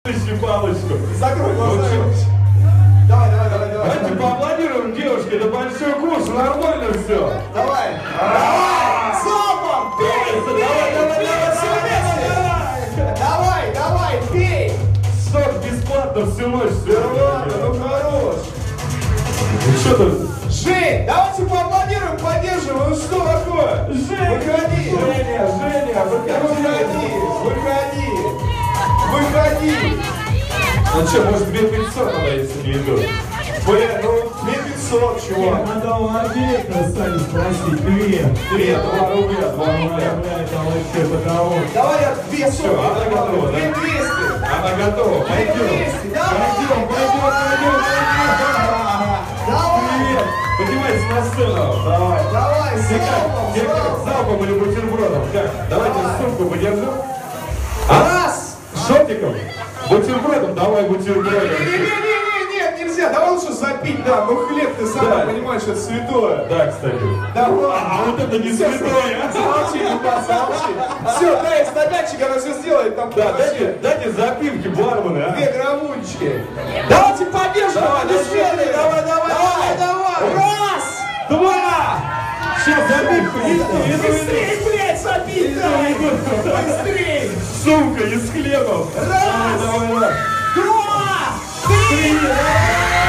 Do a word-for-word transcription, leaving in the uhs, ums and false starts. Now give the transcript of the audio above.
палочку. Закрой глаза. Давай, давай, давай, давай. Давайте поаплодируем девушке, это большой курс, нормально все. Давай. Давай. Залпом. Пей, пей, Давай, пей, давай, все вместе. Давай, давай, пей. Сок бесплатно всю ночь. Ладно, ну хорош. Ну что тут? Жень, давайте поаплодируем, поддержим. Ну что такое? Женя, Выходи. Женя, Женя, Выходи, выходи. Выходи. Ну что, может две пятьсот надо, если не идут? Блин, ну две пятьсот, чувак. Надо у архитектора стали спросить, две. Две, два рубля, два рубля. Это вообще потому. Давай я две сотни. Всё, она готова, Две да? двести. Она готова, Две пойдем. двести. Давай. Пойдем, пойдем, пойдем, пойдем. Давай. Привет, поднимайся на сцену. Давай. Давай, Ты как? залпом, Тебе как? залпом. Залпом или бутербродом? Как? Давайте Давай. сумку подержу. А? Раз. Шотиком? Бутербродом? Давай бутербродом. Не-не-не, нет, нельзя. Давай лучше запить, да. Ну хлеб, ты сам Да. понимаешь, это святое. Да, кстати. Давай. А вот это не святое, а? Замолчи, Лупа, замолчи. Все, дай стаканчик, она все сделает. Там Да, вообще дайте, дайте запивки, бармены, а? две граммунчики. Давайте поддержим. Давай, аплодисменты. давай, давай, давай, давай. Раз. Два! Сейчас запивку, иду, иду, Быстрее, блядь, запить, иду, давай. иду. Быстрее. Сумка из хлебов. Раз. Давай, давай, давай. Два. Три.